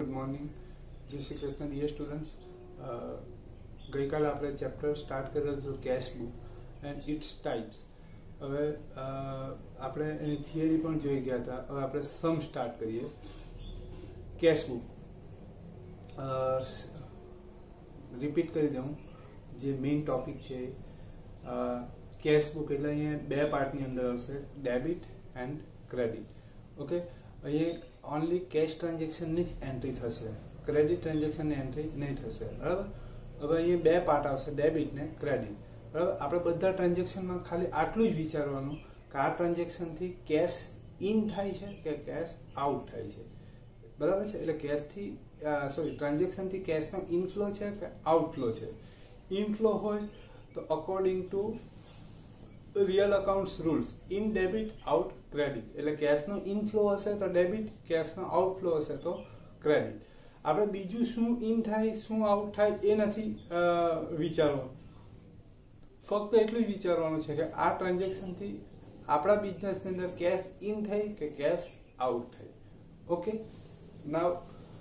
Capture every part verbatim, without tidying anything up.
Good morning, जय Shri Krishna dear students. गई काले આપણે ચેપ્ટર સ્ટાર્ટ કરેલું હતું cash book and it's types. હવે આપણે એની થિયરી પણ જોઈ ગયા હતા। હવે આપણે સમ સ્ટાર્ટ કરીએ। કેશ બુક રિપીટ કરી દઉં, જે મેઇન ટોપિક છે કેશ બુક એટલે અહીંયા બે પાર્ટની અંદર આવશે, ડેબિટ એન્ડ ક્રેડિટ। ઓકે, અહીંયા ઓનલી કેશ ટ્રાન્ઝેક્શનની જ એન્ટ્રી થશે, ક્રેડિટ ટ્રાન્ઝેક્શનની એન્ટ્રી નહીં થશે, બરાબર। હવે અહીંયા બે પાર્ટ આવશે, ડેબિટ ને ક્રેડિટ, બરાબર। આપણે બધા ટ્રાન્ઝેક્શનમાં ખાલી આટલું જ વિચારવાનું કે આ ટ્રાન્ઝેક્શનથી કેશ ઇન થાય છે કે કેશ આઉટ થાય છે, બરાબર છે। એટલે કેશથી સોરી ટ્રાન્ઝેક્શનથી કેશનો ઇનફ્લો છે કે આઉટફ્લો છે। ઇનફ્લો હોય તો according to real accounts rules in debit out credit એટલે કેશનો ઇનફ્લો હશે તો ડેબિટ, કેશનો આઉટફ્લો હશે તો ક્રેડિટ। આપણે બીજું શું ઇન થાય શું આઉટ થાય એ નથી વિચારવાનું, ફક્ત એટલું જ વિચારવાનું છે કે આ ટ્રાન્ઝેક્શનથી આપણા બિઝનેસની અંદર કેશ ઇન થાય કે કેશ આઉટ થાય। Okay, now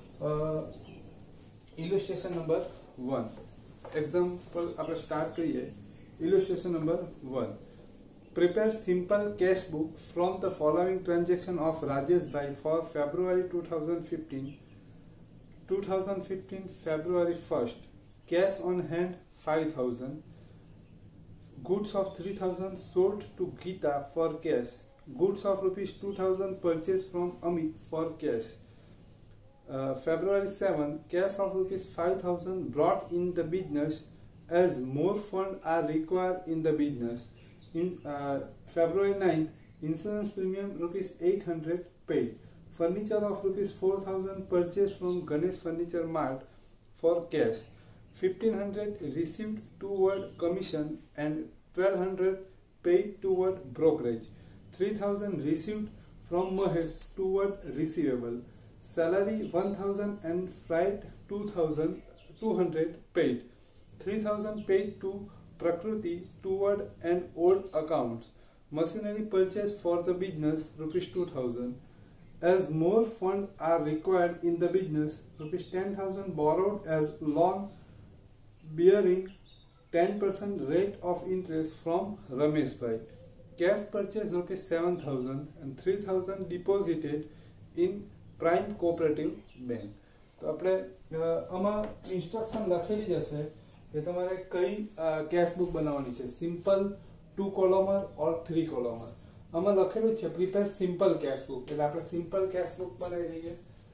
illustration number one, example આપણે સ્ટાર્ટ કરીએ। Illustration number one, prepare simple cash book from the following transaction of Rajesh Bhai for February twenty fifteen. twenty fifteen February first, cash on hand five thousand, goods of three thousand sold to Geeta for cash, goods of rupees two thousand purchased from Amit for cash. Uh, February seventh, cash of rupees five thousand brought in the business as more funds are required in the business. In uh, February ninth, insurance premium rupees eight hundred paid, furniture of rupees four thousand purchased from Ganesh Furniture Mart for cash, fifteen hundred received toward commission and twelve hundred paid toward brokerage, three thousand received from Mahesh toward receivable, salary one thousand and freight two thousand two hundred paid, three thousand paid to Prakriti toward and old accounts, machinery purchase for the business rupees two thousand. As more funds are required in the business, rupees ten thousand borrowed as loan bearing ten percent rate of interest from Ramesh Bhai. Cash purchase rupees seven thousand and three thousand deposited in Prime Cooperative Bank. तो આપણે આમાં instruction લખેલી જ હશે કે તમારે કઈ cache book બનાવવાની છે, simple, two columnar or three columnar. આમાં લખેલું છે પ્રિપેર સિમ્પલ કેશ બુક, એટલે આપણે સિમ્પલ કેશ બુક બનાવી દઈએ।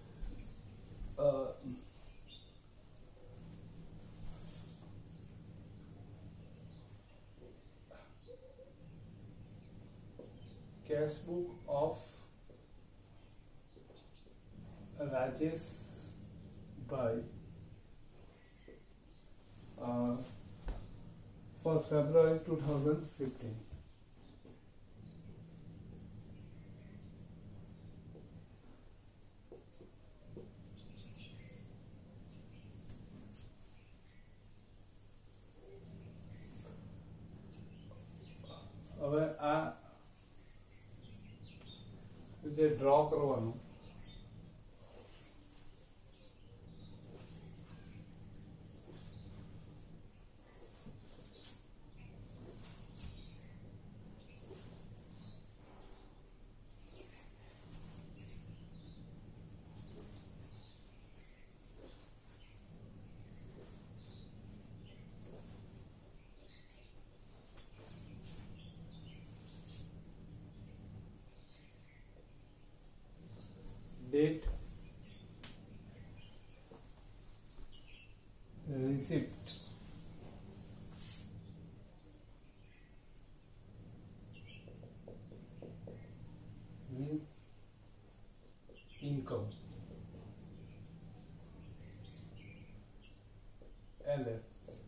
કેશ બુક ઓફ રાજેશ ભાઈ Uh, for February twenty fifteen. હવે આ જે ડ્રો કરવાનું, date, receipts, means income, L F,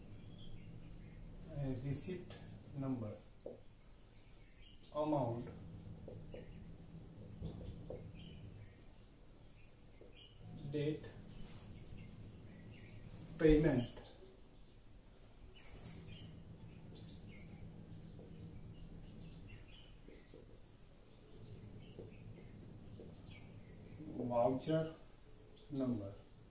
and receipt number, amount, date, payment, voucher number।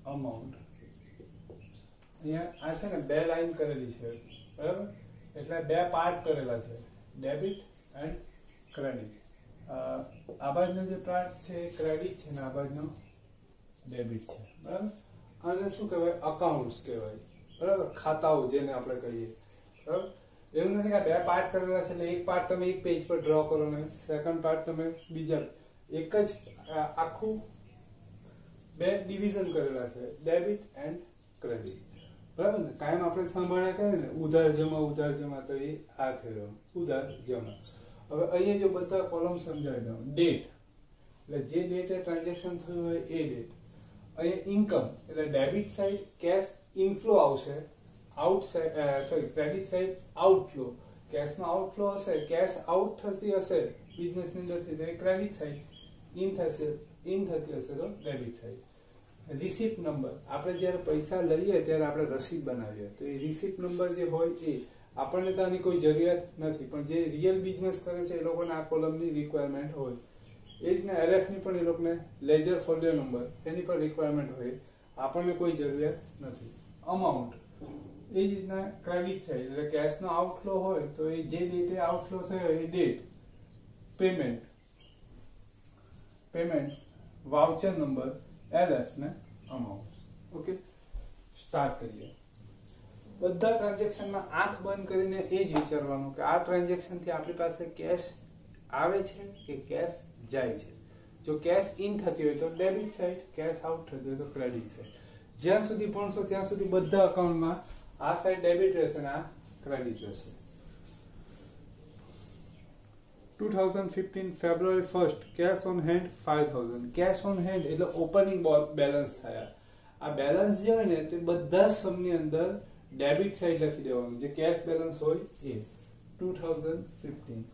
Amount અહીંયા આ છે ને બે લાઈન કરેલી છે બરાબર એટલે બે પાર્ટ કરેલા છે ડેબિટ એન્ડ ક્રેડિટ આ બાજુનો જે પાર્ટ છે એ ક્રેડિટ છે ને આ બાજુનો ડેબિટ છે બરાબર આને શું કહેવાય અકાઉન્ટ્સ કહેવાય બરાબર ખાતાઓ જેને આપણે કહીએ બરાબર એવું નથી કે બે પાર્ટ કરેલા છે એટલે એક પાર્ટ તમે એક પેજ પર ડ્રો કરો ને સેકન્ડ પાર્ટ તમે બીજા એક જ આખું બે ડિવિઝન કરેલા છે ડેબિટ એન્ડ ક્રેડિટ બરાબર ને કાયમ આપણે સાંભળ્યા કહે ને ઉધાર જમા ઉધાર જમા તો એ આ થયો ઉધાર જમા હવે અહીંયા જો બધા કોલમ સમજાવી દઉં ડેટ એટલે જે ડેટે ટ્રાન્ઝેક્શન થયું હોય એ ડેટ અહીંયા ઇન્કમ એટલે ડેબિટ સાઈડ કેશ ઇનફ્લો આવશે out side sorry credit side outflow cash નો આઉટફ્લો હશે કેશ આઉટ થતી હશે બિઝનેસ ની અંદરથી તો એ ક્રેડિટ સાઈડ ઇન થશે ઇન થતી હશે તો ડેબિટ સાઈડ રિસીપ્ટ નંબર આપણે જ્યારે પૈસા લઈએ ત્યારે આપણે રસીદ બનાવીએ તો એ રિસીપ્ટ નંબર જે હોય એ આપણને તો આની કોઈ જરૂરિયાત નથી પણ જે રિયલ બિઝનેસ કરે છે એ લોકોને આ કોલમની રિક્વાયરમેન્ટ હોય એ રીતના એલએફ ની પણ એ લોકોને લેજર ફોલિયો નંબર એની પણ રિક્વાયરમેન્ટ હોય આપણને કોઈ જરૂરિયાત નથી અમાઉન્ટ એ જ રીતના ક્રેડિટ સાઈડ એટલે કેશ નો આઉટફ્લો હોય તો એ જે ડેટે આઉટફ્લો થયો એ date payment payment voucher number LF ને અમાઉન્ટ ઓકે સ્ટાર્ટ કરીએ બધા ટ્રાન્ઝેક્શનમાં આંખ બંધ કરીને એ જ વિચારવાનું કે આ ટ્રાન્ઝેક્શન થી આપણી પાસે કેશ આવે છે કે કેશ જાય છે જો કેશ ઇન થતી હોય તો ડેબિટ સાઈડ કેશ આઉટ થતી હોય તો ક્રેડિટ સાઈડ જ્યાં સુધી ભણશો ત્યાં સુધી બધા અકાઉન્ટમાં આ સાઈડ ડેબિટ રહેશે અને આ ક્રેડિટ રહેશે two thousand fifteen February first cash on hand five thousand cash on hand એટલે ઓપનિંગ બેલેન્સ થયા આ બેલેન્સ જે હોય ને તે બધા સમની અંદર ડેબિટ સાઈડ લખી દેવાનું જે કેશ બેલેન્સ હોય એ two thousand fifteen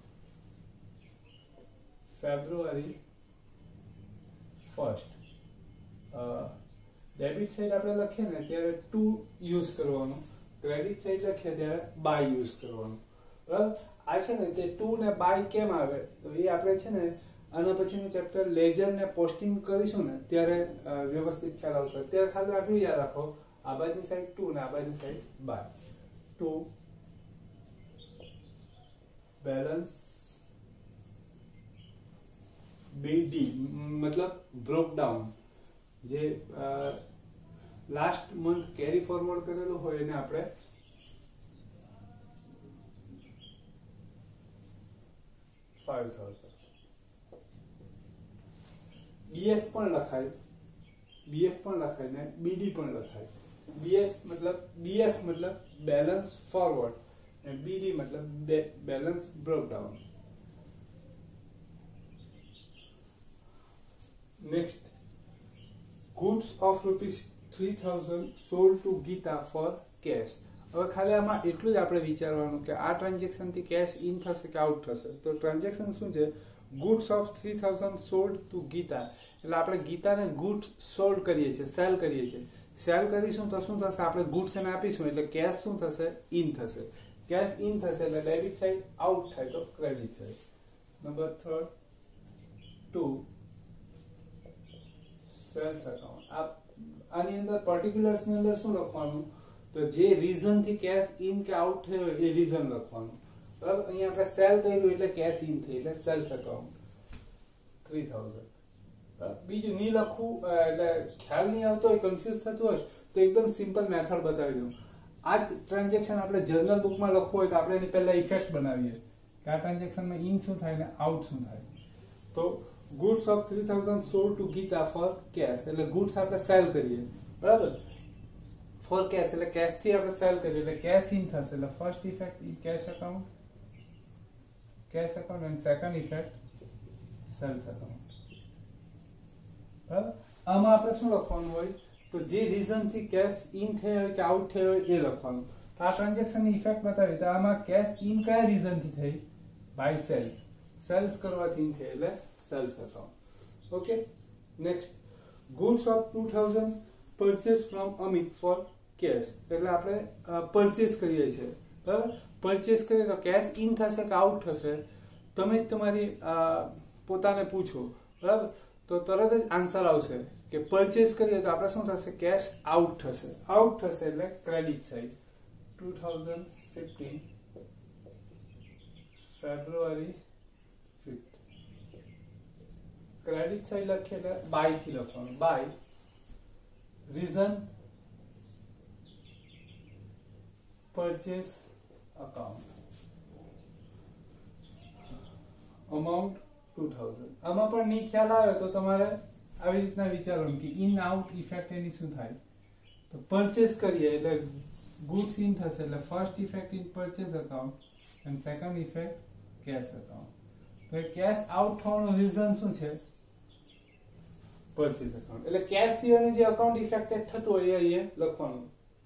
February first debit side આપણે લખીએ ને ત્યારે ટુ યુઝ કરવાનું ક્રેડિટ સાઈડ લખીએ ત્યારે બાય યુઝ કરવાનું બરાબર આ છે ને તે ટુ ને બાય કેમ આવે તો એ આપણે છે ને આના પછીનું ચેપ્ટર લેજર ને પોસ્ટિંગ કરીશું ને ત્યારે વ્યવસ્થિત ખ્યાલ આવશે અત્યારે ખાલી આટલું યાદ રાખો આ બાજુની સાઈડ ટુ ને આ બાજુની side by to balance BD મતલબ બ્રોક ડાઉન જે લાસ્ટ મંથ કેરી ફોરવર્ડ કરેલું હોય એને આપણે ફાઈવ થાઉઝન્ડ બીએફ પણ લખાય બીએફ પણ લખાય ને બીડી પણ લખાય બીએફ મતલબ બીએફ મતલબ બેલેન્સ ફોરવર્ડ અને બીડી મતલબ balance broke down next goods of rupees three thousand sold to Geeta for cash હવે ખાલી આમાં એટલું જ આપણે વિચારવાનું કે આ ટ્રાન્ઝેક્શન થી કેશ ઇન થશે કે આઉટ થશે તો ટ્રાન્ઝેક્શન શું છે goods of three thousand sold to Geeta એટલે આપણે ગીતાને goods sold કરીએ છીએ સેલ કરીએ છીએ સેલ કરીશું તો શું થશે આપણે goods એને આપીશું એટલે કેશ શું થશે ઇન થશે કેશ ઇન થશે એટલે ડેબિટ સાઈડ આઉટ થાય તો credit side number third to sales account આની અંદર પર્ટિક્યુલર્સ ની અંદર શું લખવાનું તો જે રીઝન થી કેશ ઇન કે આઉટ થયો એ રીઝન લખવાનું બરાબર અહીંયા આપણે સેલ કર્યું એટલે કેશ ઇન થઈ એટલે સેલ્સ અકાઉન્ટ થ્રી થાઉઝન્ડ બીજું નહીં લખવું એટલે ખ્યાલ નહીં આવતો હોય કન્ફ્યુઝ થતું હોય તો એકદમ સિમ્પલ મેથડ બતાવી દઉં આ જ ટ્રાન્ઝેક્શન આપણે જર્નલ બુકમાં લખવું હોય તો આપણે એની પહેલા ઇફેક્ટ બનાવીએ કે આ ટ્રાન્ઝેક્શનમાં ઇન શું થાય ને આઉટ શું થાય તો goods of three thousand sold to Geeta for cash એટલે goods આપણે સેલ કરીએ બરાબર for cash એટલે કેશ થી આપણે સેલ કરીએ એટલે કેશ ઇન થશે એટલે first effect in cash account cash account and second effect sales account બરાબર આમાં આપણે શું લખવાનું હોય તો જે રીઝન થી કેશ ઇન થયો હોય કે આઉટ થયો હોય એ લખવાનું તો આ ટ્રાન્ઝેક્શન ની ઇફેક્ટ બતાવી તો આમાં કેશ ઇન કયા રીઝન થી થઈ બાય સેલ્સ સેલ્સ કરવાથી ઇન થઈ એટલે sales account okay next goods of two thousand purchased from Amit for cash એટલે આપણે પરચેસ કરીએ છીએ બરાબર પરચેસ કરીએ તો કેશ ઇન થશે કે આઉટ થશે તમે જ તમારી પોતાને પૂછો બરાબર તો તરત જ આન્સર આવશે કે પરચેસ કરીએ તો આપણે શું થશે, કેશ આઉટ થશે. આઉટ થશે એટલે credit side. Two thousand fifteen February fifth. Credit side લખીએ એટલે બાય થી લખવાનું. By reason purchase account. Amount two thousand. આમાં પણ ની ખ્યાલ આવે તો તમારે આવી રીતના વિચારવાનું કે ઇન આઉટ ઇફેક્ટ એની શું થાય. તો પરચેસ કરીએ એટલે ગુડ્સ ઇન થશે એટલે first effect in purchase account and second effect cash account. તો એ કેશ આઉટ થવાનું રીઝન શું છે, પરચેસ અકાઉન્ટ. એટલે કેશ સિવાયનું જે અકાઉન્ટ ઇફેક્ટેડ થતું હોય એ અહીંયા લખવાનું.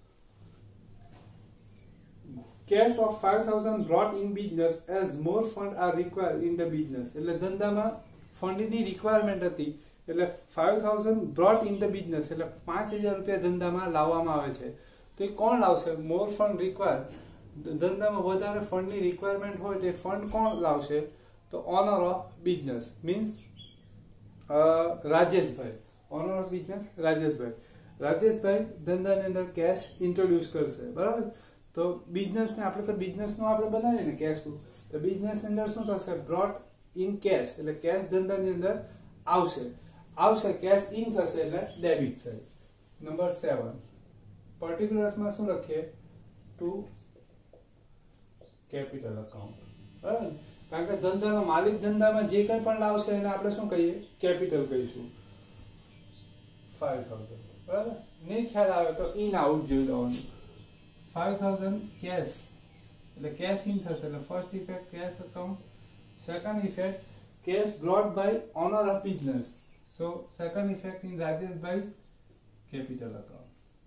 Cash of five thousand brought in business as more fund are required in the business. એટલે ધંધામાં ફંડની રિક્વાયરમેન્ટ હતી એટલે five thousand brought in the business એટલે પાંચ હજાર રૂપિયા ધંધામાં લાવવામાં આવે છે. તો એ કોણ લાવશે, મોર ફંડ રિક્વાયર. ધંધામાં વધારે ફંડની રિક્વાયરમેન્ટ હોય તો ફંડ કોણ લાવશે, તો owner of business means Rajeshbhai. Owner of business Rajeshbhai. Rajeshbhai ધંધાની અંદર કેશ ઇન્ટ્રોડ્યુસ કરશે. બરાબર. તો બિઝનેસ ને આપણે તો બિઝનેસ નો આપણે બનાવીએ ને કેશ બુક. તો બિઝનેસ ની અંદર શું થશે, બ્રોટ ઇન કેશ એટલે કેશ ધંધાની અંદર આવશે. આવશે કેશ ઇન થશે એટલે debit side. Number seven particulars માં શું લખીએ, ટુ કેપિટલ અકાઉન્ટ. બરાબર. કારણ કે ધંધાનો માલિક ધંધામાં જે કંઈ પણ લાવશે એને આપણે શું કહીએ, કેપિટલ કહીશું. Five thousand. બરાબર. નહીં ખ્યાલ આવે તો ઇન આઉટ જોઈ લેવાનું. five thousand cash એટલે cash in થશે એટલે first effect cash account, second effect cash brought by owner of business, so second effect in Rajesh Bhai's capital account.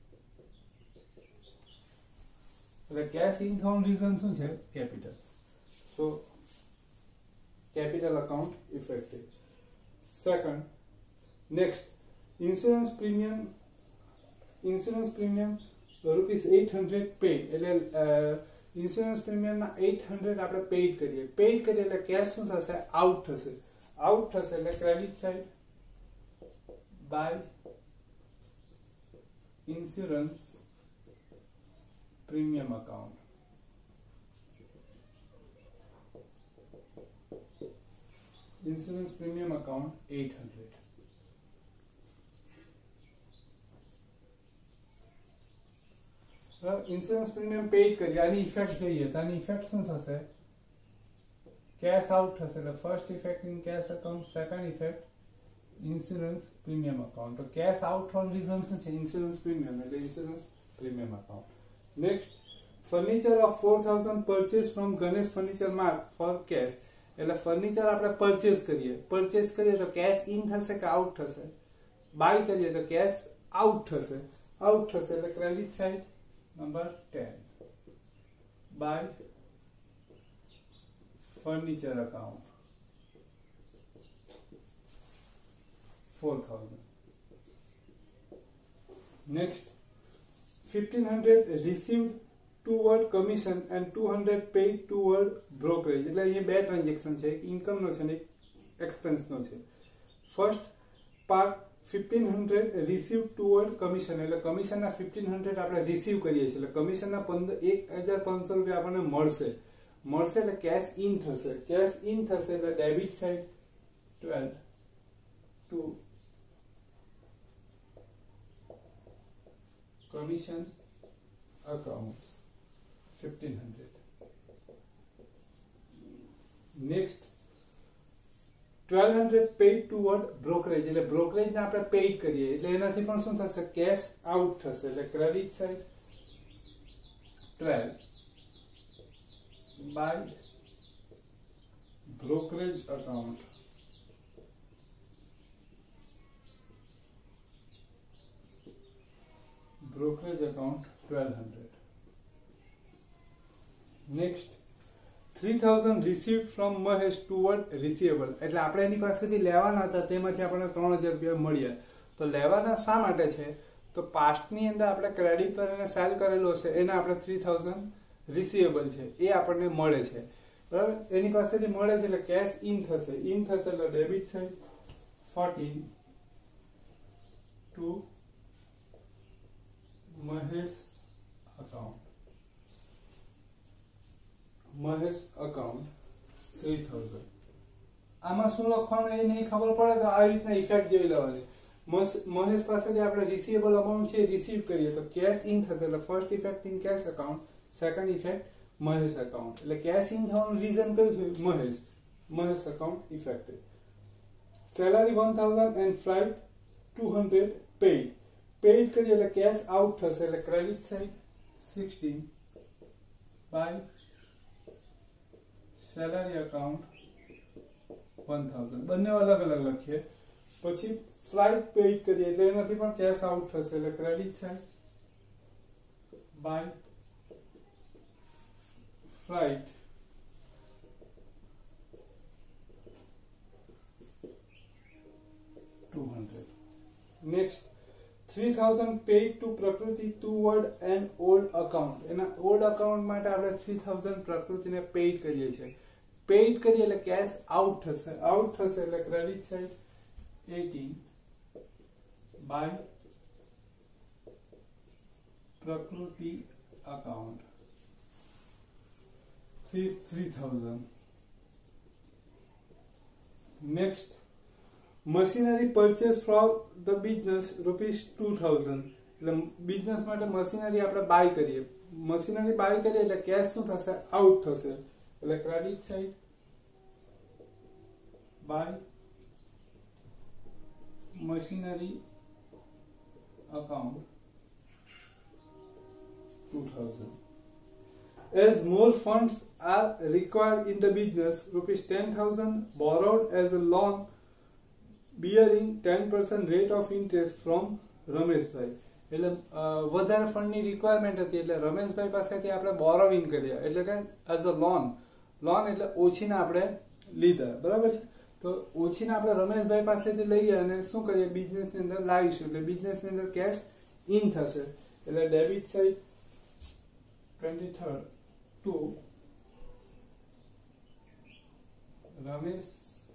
એટલે cash in થવાનું રીઝન શું છે, capital, so capital account effective. Second, next insurance premium. Insurance premium rupees eight hundred paid એટલે insurance premium ના eight hundred આપણે paid કરીએ. Paid કરીએ એટલે કેશ શું થશે, આઉટ થશે. આઉટ થશે એટલે credit side by insurance premium account. Insurance premium account eight hundred. Insurance premium paid કરીએ. આની ઇફેક્ટ જોઈએ તો આની ઇફેક્ટ શું થશે, કેશ આઉટ થશે એટલે first effect in cash account, second effect insurance premium account. તો કેશ આઉટ થવાનું રીઝન શું છે, ઇન્સ્યોરન્સ પ્રીમિયમ એટલે insurance premium account. Next furniture of four thousand purchase from Ganesh furniture mart for cash એટલે furniture આપણે purchase કરીએ. Purchase કરીએ તો કેશ ઇન થશે કે આઉટ થશે, બાય કરીએ તો કેશ આઉટ થશે. આઉટ થશે એટલે credit side number ten by furniture account four thousand. Next fifteen hundred received toward commission and two hundred paid toward brokerage. એટલે અહીંયા બે ટ્રાન્ઝેક્શન છે, એક ઇન્કમ નો છે અને એક એક્સપેન્સ નો છે. First part fifteen hundred receive toward commission એટલે કમિશનના ફિફ્ટીન હંડ્રેડ આપણે રિસીવ કરીએ છીએ એટલે કમિશનના પંદર એક હજાર પાંચસો રૂપિયા આપણને મળશે. મળશે એટલે કેશ ઇન થશે. કેશ ઇન થશે એટલે debit side twelve to commission account fifteen hundred. Next twelve hundred paid toward brokerage એટલે બ્રોકરેજ ને આપણે પેડ કરીએ એટલે એનાથી પણ શું થશે, કેશ આઉટ થશે એટલે credit side twelve by brokerage account. Brokerage account twelve hundred. Next three thousand received from Mahesh toward receivable એટલે આપણે એની પાસેથી લેવાના હતા તેમાંથી આપણને ત્રણ હજાર રૂપિયા મળ્યા. તો લેવાના શા માટે છે, તો પાસ્ટની અંદર આપણે ક્રેડિટ પર એને સેલ કરેલો છે એને આપણે થ્રી થાઉઝન્ડ રિસીવેબલ છે એ આપણને મળે છે. બરાબર. એની પાસેથી મળે છે એટલે કેશ ઇન થશે. ઇન થશે એટલે debit side fourteen to Mahesh account. Mahesh account three thousand. આમાં શું લખવાનું એ નહીં ખબર પડે તો આ રીતના ઇફેક્ટ જોઈ લેવાની. મહેશ પાસેથી આપણે રિસીવેબલ અમાઉન્ટ છે રિસીવ કરીએ તો કેશ ઇન થશે એટલે first effect in cash account, second effect Mahesh account. એટલે કેશ ઇન થવાનું રીઝન કયું થયું? Mahesh. Mahesh account affected. Salary one thousand and flight two hundred paid. Paid કરીએ એટલે કેશ આઉટ થશે એટલે credit side sixteen by salary account one thousand. બંને અલગ અલગ લખીએ. પછી ફ્લાઇટ પેઇડ કરીએ એટલે એમાંથી પણ કેશ આઉટ થશે એટલે credit side by flight two hundred. Next, three thousand paid to Prakriti toward an old account. એના old account માટે આપણે three thousand પ્રકૃતિને પેઇડ કરીએ છીએ. પેઇડ કરીએ એટલે કેશ આઉટ થશે. આઉટ થશે એટલે ક્રેડિટ સાઇડ eighteen by પ્રકૃતિ account three thousand. Next, machinery purchase from the business rupees two thousand. એટલે બિઝનેસ માટે મશીનરી આપણે બાય કરીએ. મશીનરી બાય કરીએ એટલે કેશ શું થશે? આઉટ થશે એટલે credit side by machinery account two thousand. As more funds are required in the business, rupees ten thousand borrowed as a loan bearing ten percent rate of interest from Rameshbhai. એટલે વધારે ફંડની requirement હતી એટલે રમેશભાઈ પાસેથી આપણે borrowing કર્યા એટલે કે as a loan. Loan એટલે ઓછીના આપણે લીધા, બરાબર છે. તો ઓછીના આપણે રમેશભાઈ પાસેથી લઈએ અને શું કરીએ? બિઝનેસની અંદર લાવીશું એટલે બિઝનેસની અંદર કેશ ઇન થશે એટલે debit side twenty-third to Ramesh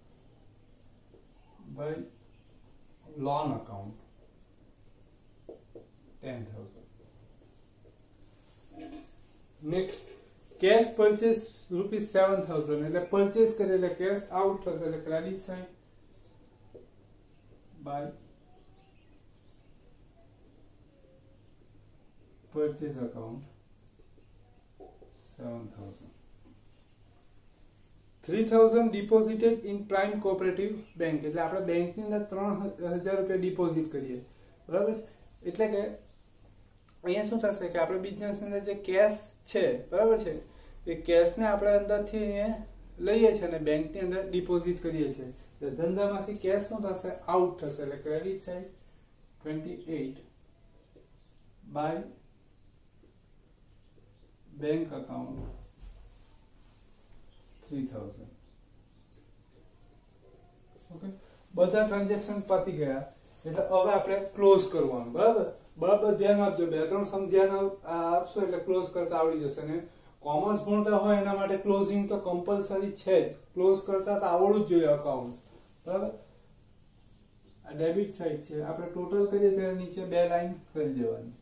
by loan account ten thousand. Next, cash purchase rupees seven thousand. એટલે purchase કરે એટલે cash out થશે એટલે credit side by purchase account seven thousand. three thousand deposited in Prime Cooperative Bank. એટલે આપણે બેંકની અંદર ત્રણ હજાર રૂપિયા ડિપોઝિટ કરીએ, બરાબર છે. એટલે કે અહીંયા શું થશે કે આપણે બિઝનેસની અંદર જે કેશ છે, બરાબર છે, એ કેશને આપણે અંદરથી અહીંયા લઈએ છીએ અને બેંકની અંદર ડિપોઝિટ કરીએ છીએ. એટલે ધંધામાંથી કેશ શું થશે? આઉટ થશે એટલે credit side twenty-eight by bank account three thousand. Okay, બધા ટ્રાન્ઝેક્શન પતી ગયા એટલે હવે આપણે ક્લોઝ કરવાનું, બરાબર. બરાબર ધ્યાન આપજો. બે ત્રણ સમ ધ્યાન આપશો એટલે ક્લોઝ કરતા આવડી જશે. અને કોમર્સ ભણતા હોય એના માટે ક્લોઝિંગ તો કમ્પલસરી છે જ. ક્લોઝ કરતા તો આવડવું જ જોઈએ અકાઉન્ટ, બરાબર. આ ડેબિટ સાઇડ છે, આપણે ટોટલ કરીએ ત્યારે નીચે બે લાઈન કરી દેવાની,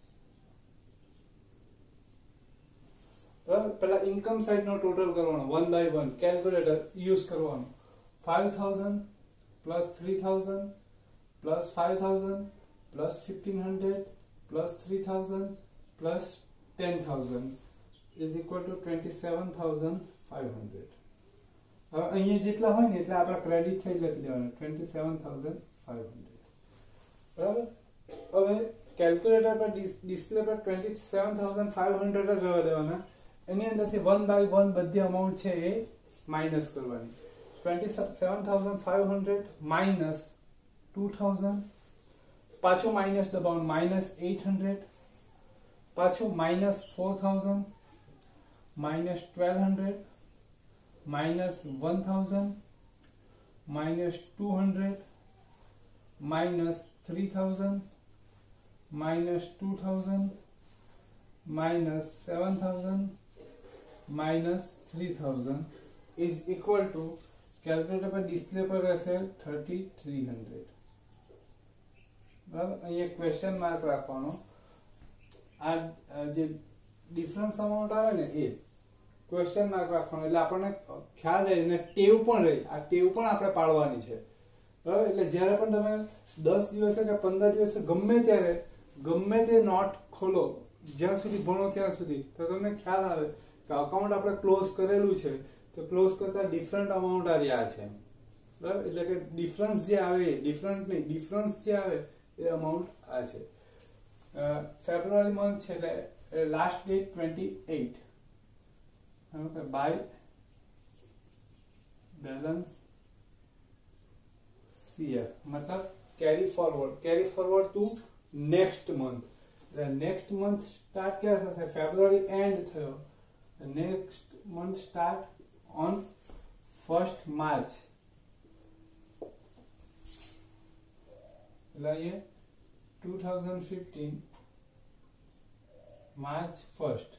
બરાબર. પેલા ઇન્કમ સાઇડ નો ટોટલ કરવાનો one by one, calculator use કરવાનું. five thousand plus three thousand plus five thousand plus fifteen hundred plus three thousand plus ten thousand is equal to twenty-seven thousand five hundred. હવે અહીંયા જેટલા હોય ને એટલે આપણે ક્રેડિટ સાઇડ લખી દેવાનું twenty-seven thousand five hundred, બરાબર. હવે કેલ્ક્યુલેટર પર ડિસ્પ્લે પર twenty-seven thousand five hundred જ રહેવા દેવાના. એની અંદરથી વન બાય વન બધી અમાઉન્ટ છે એ માઇનસ કરવાની. twenty-seven thousand five hundred minus two thousand, પાછું માઇનસ દબાવવાનું minus eight hundred, પાછું minus four thousand, minus twelve hundred, minus one thousand, minus two hundred, minus three thousand, minus two thousand, minus seven thousand, minus three thousand is equal to calculator પર display પર રહેશે thirty three hundred. બરાબર, અહીંયા question mark રાખવાનો. આ જે difference amount આવે ને એ ક્વેશ્ચન માર્ક રાખવાનો, એટલે આપણને ખ્યાલ રહે ને ટેવ પણ રહે. આ ટેવ પણ આપણે પાડવાની છે. બરાબર, એટલે જ્યારે પણ તમે દસ દિવસે કે પંદર દિવસે ગમે ત્યારે ગમે તે નોટ ખોલો, જ્યાં સુધી ભણો ત્યાં સુધી, તો તમને ખ્યાલ આવે કે અકાઉન્ટ આપણે ક્લોઝ કરેલું છે તો ક્લોઝ કરતા ડિફરન્ટ અમાઉન્ટ આવ્યા છે. બરાબર, એટલે કે ડિફરન્સ જે આવે ડિફરન્ટ નહીં, ડિફરન્સ જે આવે એ અમાઉન્ટ આ છે. ફેબ્રુઆરી મંથ છે એટલે last date twenty eight. By balance CF મતલબ carry forward, carry forward to next month. Next month start ક્યાં થશે? ફેબ્રુઆરી એન્ડ થયો. Next month start on first March. એટલે અહીંયા two thousand fifteen March first.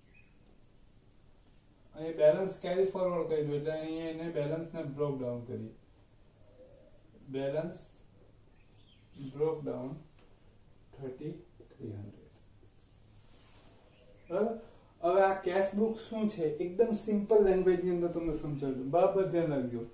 અહીં balance carry forward કર્યું એટલે અહીંયા એને બેલેન્સ ને બ્રોક ડાઉન કરી. Balance broke down thirty three hundred. બરાબર, હવે આ કેશ બુક શું છે એકદમ સિમ્પલ લેંગ્વેજ ની અંદર તમને સમજાવ્યું. બરાબર, ધ્યાન રાખજો.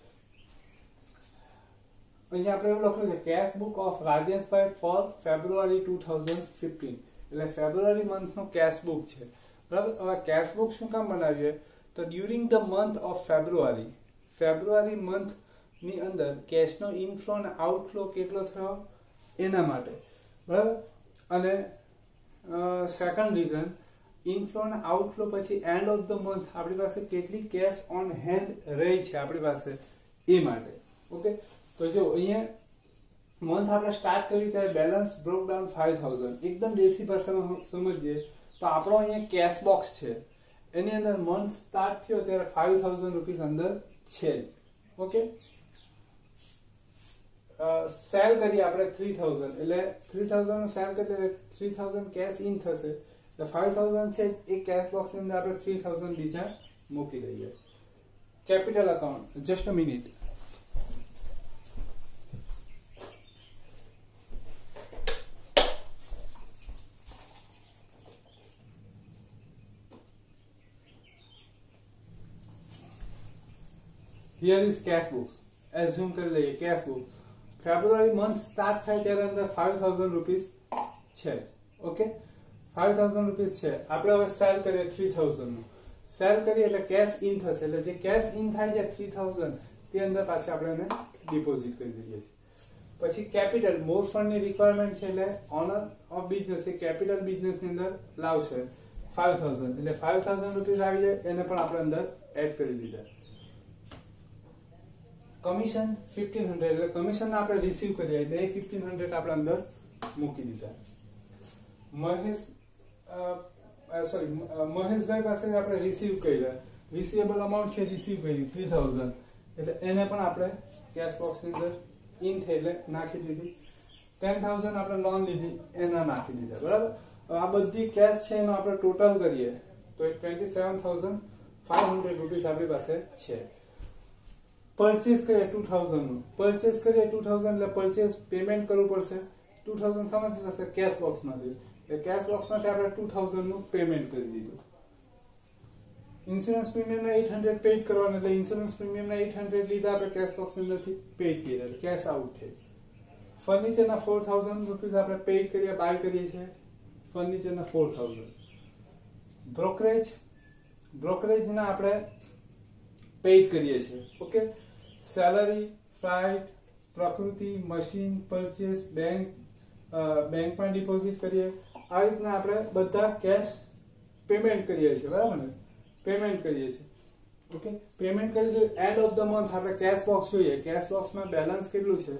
અહીંયા આપણે એવું લખ્યું છે cash book of Rajeshbhai four February two thousand fifteen. એટલે ફેબ્રુઆરી મંથ નો કેશ બુક છે. બરાબર, હવે કેશ બુક શું કામ બનાવીએ તો during the month of February, February month ની અંદર કેશ નો ઇનફ્લો અને આઉટફ્લો કેટલો થયો એના માટે. બરાબર, અને સેકન્ડ રીઝન ઇનફ્લો અને આઉટફ્લો પછી એન્ડ ઓફ ધ મંથ આપણી પાસે કેટલી કેશ ઓન હેન્ડ રહી છે આપણી પાસે એ માટે. ઓકે, તો જો અહીંયા મંથ આપણે સ્ટાર્ટ કર્યું ત્યારે balance broke down five thousand. એકદમ દેશી ભાષામાં સમજીએ તો આપણો અહીંયા કેશ બોક્સ છે, એની અંદર મંથ સ્ટાર્ટ થયો ત્યારે ફાઈવ થાઉઝન્ડ રૂપીસ અંદર છે જ. ઓકે, સેલ કરીએ આપણે થ્રી થાઉઝન્ડ, એટલે થ્રી થાઉઝન્ડ નું સેલ કરીએ થ્રી થાઉઝન્ડ કેશ ઇન થશે. એટલે ફાઈવ થાઉઝન્ડ છે એ કેશ બોક્સ ની અંદર આપણે થ્રી થાઉઝન્ડ બીજા મૂકી દઈએ. Capital account, just a minute. Here is cash books. Assume કરી લઈએ cash books. February month start થાય ત્યારે અંદર ફાઈવ થાઉઝન્ડ રૂપીસ છે જ. ઓકે, ફાઈવ થાઉઝન્ડ રૂપીસ છે. આપણે હવે સેલ કરીએ થ્રી થાઉઝન્ડ નું. સેલ કરીએ એટલે કેશ ઇન થશે. એટલે જે કેશ ઇન થાય છે થ્રી થાઉઝન્ડ તે અંદર પાછી આપણે એને ડિપોઝિટ કરી દઈએ છીએ. પછી કેપિટલ, મોર ફંડ ની રિક્વાયરમેન્ટ છે એટલે ઓનર ઓફ બિઝનેસ એ કેપિટલ બિઝનેસ ની અંદર લાવશે ફાઈવ થાઉઝન્ડ. એટલે ફાઈવ થાઉઝન્ડ રૂપીસ આવી જાય, એને પણ આપણે અંદર એડ કરી દીધા. કમિશન ફિફ્ટીન હંડ્રેડ, એટલે કમિશન આપણે રિસીવ કરીએ એટલે એ ફિફ્ટીન હંડ્રેડ આપણે અંદર મૂકી દીધા. મહેશ સોરી મહેશભાઈ પાસે આપણે રિસીવ કર્યા, રિસીવેબલ અમાઉન્ટ છે રિસીવ કરી થ્રી થાઉઝન્ડ, એટલે એને પણ આપણે કેશ બોક્સ ની અંદર ઇન થઈ એટલે નાખી દીધી. ટેન થાઉઝન્ડ આપણે લોન લીધી એના નાખી દીધા. બરાબર, આ બધી કેશ છે એનો આપણે ટોટલ કરીએ તો એ twenty seven thousand five hundred rupees આપણી પાસે છે. પરચેસ કરીએ ટુ થાઉઝન્ડ નું, પરચેસ કરીએ ટુ થાઉઝન્ડ એટલે પરચેસ પેમેન્ટ કરવું પડશે. ટુ થાઉઝન્ડ સામાંથી થશે? કેશ બોક્સ માંથી. એટલે કેશ બોક્સ માંથી આપણે ટુ થાઉઝન્ડ નું પેમેન્ટ કરી દીધું. Insurance premium eight hundred paid કરવાનું, એટલે ઇન્સ્યોરન્સ પ્રીમિયમ એટ હંડ્રેડ લીધા આપણે કેશ બોક્સ ની અંદરથી પેડ કર્યા, એટલે કેશ આઉટ થઈ. ફર્નિચરના ફોર થાઉઝન્ડ રૂપીસ આપણે પેડ કરીએ, બાય કરીએ છીએ ફર્નિચરના ફોર થાઉઝન્ડ. બ્રોકરેજ, બ્રોકરેજ ના આપણે પેડ કરીએ છીએ. Okay, salary, flight, Prakriti, machine, purchase, bank, બેંકમાં ડિપોઝિટ કરીએ. આ રીતના આપણે બધા કેશ પેમેન્ટ કરીએ છીએ. બરાબર ને, પેમેન્ટ કરીએ છીએ. ઓકે, પેમેન્ટ કરી એન્ડ ઓફ ધ મંથ આપણે કેશ બોક્સ જોઈએ. કેશ બોક્સમાં બેલેન્સ કેટલું છે?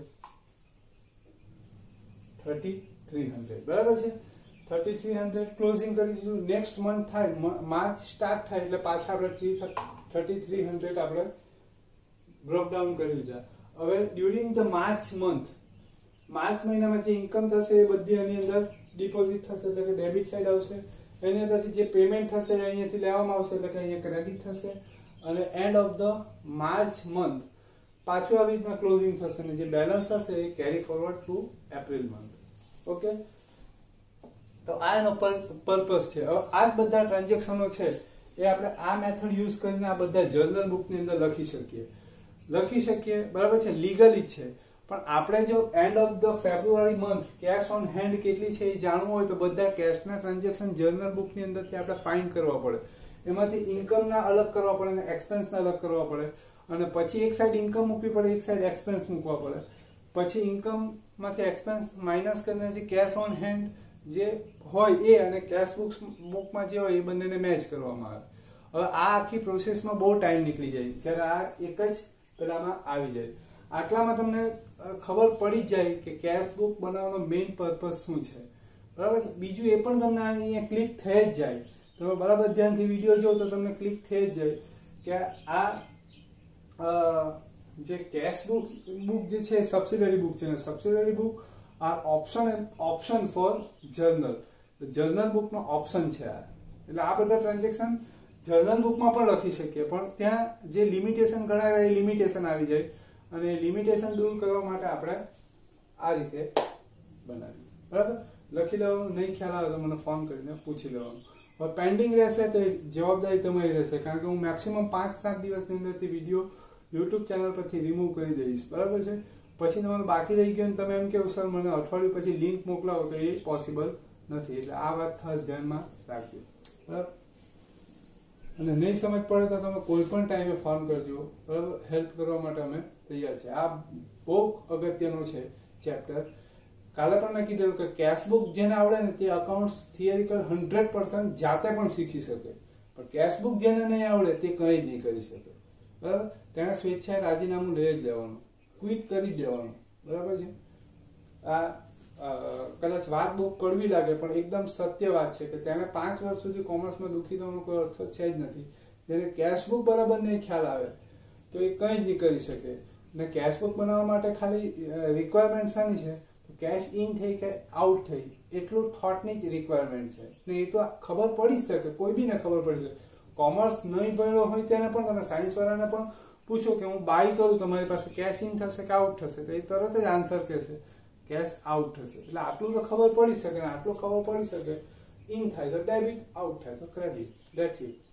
Thirty three hundred. બરાબર છે, થર્ટી થ્રી હંડ્રેડ ક્લોઝિંગ કરી દીધું. નેક્સ્ટ મંથ થાય, માર્ચ સ્ટાર્ટ થાય એટલે પાછા આપણે થ્રી થર્ટી થ્રી હંડ્રેડ આપણે બ્રોક ડાઉન કરી દીધા. હવે during the March month, March મહિનામાં જે ઇન્કમ થશે એ બધી એની અંદર ડિપોઝિટ થશે, એટલે કે ડેબિટ સાઈડ આવશે. એની અંદરથી જે પેમેન્ટ થશે અહીંયાથી લેવામાં આવશે, એટલે કે અહીંયા ક્રેડિટ થશે. અને end of the March month પાછું આવી રીતના ક્લોઝિંગ થશે ને જે બેલેન્સ હશે એ carry forward to April month. Okay, તો આ એનો પર્પસ છે. હવે આ જ બધા ટ્રાન્ઝેક્શનો છે એ આપણે આ મેથડ યુઝ કરીને આ બધા જર્નલ બુકની અંદર લખી શકીએ લખી શકીએ બરાબર છે, લીગલી જ છે. પણ આપણે જો end of the February month cash on hand કેટલી છે એ જાણવું હોય તો બધા કેશના ટ્રાન્ઝેક્શન જર્નલ બુકની અંદરથી આપણે ફાઇન્ડ કરવા પડે. એમાંથી ઇન્કમના અલગ કરવા પડે અને એક્સપેન્સના અલગ કરવા પડે, અને પછી એક સાઈડ ઇન્કમ મૂકવી પડે, એક સાઈડ એક્સપેન્સ મૂકવા પડે. પછી ઇન્કમમાંથી એક્સપેન્સ માઇનસ કરીને જે કેશ ઓન હેન્ડ જે હોય એ અને કેશ બુક્સ બુકમાં જે હોય એ બંનેને મેચ કરવામાં આવે. હવે આ આખી પ્રોસેસમાં બહુ ટાઈમ નીકળી જાય જ્યારે આ એક જ પેલામાં આવી જાય. આટલામાં તમને ખબર પડી જ જાય કે કેશ બુક બનાવવાનો મેઇન પર્પસ શું છે, બરાબર છે. બીજું એ પણ તમને અહીંયા ક્લિક થઈ જ જાય, તમે બરાબર ધ્યાનથી વિડીયો જો તો તમને ક્લિક થઈ જ જાય કે આ જે કેશ બુક બુક જે છે સબસિડરી બુક છે, સબસિડરી બુક આ option option for journal, journal બુકનો ઓપ્શન છે આ. એટલે આ બધા ટ્રાન્ઝેક્શન જર્નલ બુકમાં પણ લખી શકીએ, પણ ત્યાં જે લિમિટેશન ગણાય એ લિમિટેશન આવી જાય, અને લિમિટેશન દૂર કરવા માટે આપણે આ રીતે બનાવીએ. બરાબર, લખી લેવાનું. નહીં ખ્યાલ આવે તો મને ફોન કરીને પૂછી લેવાનું. હવે પેન્ડિંગ રહેશે તો જવાબદારી તમારી રહેશે, કારણ કે હું મેક્સિમમ પાંચ સાત દિવસની અંદરથી વિડીયો યુટ્યુબ ચેનલ પરથી રિમૂવ કરી દઈશ. બરાબર છે. પછી તમારું બાકી રહી ગયું તમે એમ કેવું સર મને અઠવાડિયું પછી લિંક મોકલાવો તો એ પોસિબલ નથી. એટલે આ વાત ખાસ ધ્યાનમાં રાખજો. બરાબર, અને નહીં સમજ પડે તો તમે કોઈ પણ ટાઈમે ફોન કરજો. બરાબર, હેલ્પ કરવા માટે અમે તૈયાર છે. આ બહુ અગત્યનું છે ચેપ્ટર. કાલે પણ મેં કીધું કે કેશબુક જેને આવડે ને તે અકાઉન્ટ થિયરિકલ હંડ્રેડ પર્સન્ટ જાતે પણ શીખી શકે, પણ કેશબુક જેને નહીં આવડે તે કંઈ જ નહીં કરી શકે. બરાબર, તેને સ્વેચ્છાએ રાજીનામું લઈ જ લેવાનું, ક્વિટ કરી જ દેવાનું. બરાબર છે. આ કદાચ વાત બહુ કડવી લાગે પણ એકદમ સત્ય વાત છે કે તેને પાંચ વર્ષ સુધી કોમર્સમાં દુઃખી થવાનો કોઈ અર્થ છે જ નથી. જેને કેશબુક બરાબર નહીં ખ્યાલ આવે તો એ કંઈ જ નહીં કરી શકે. ને કેશબુક બનાવવા માટે ખાલી રિક્વાયરમેન્ટ શાની છે? કેશ ઇન થઈ કે આઉટ થઈ એટલું થોટની જ રિક્વાયરમેન્ટ છે. ને એ તો ખબર પડી જ શકે, કોઈ બીને ખબર પડી શકે. કોમર્સ નહીં ભણ્યો હોય તેને પણ તમે સાયન્સ વાળાને પણ પૂછો કે હું બાય કરું તમારી પાસે કેશ ઇન થશે કે આઉટ થશે, તો એ તરત જ આન્સર કહેશે કેશ આઉટ થશે. એટલે આટલું તો ખબર પડી શકે ને આટલું ખબર પડી શકે ઇન થાય તો ડેબિટ, આઉટ થાય તો ક્રેડિટ. That's it.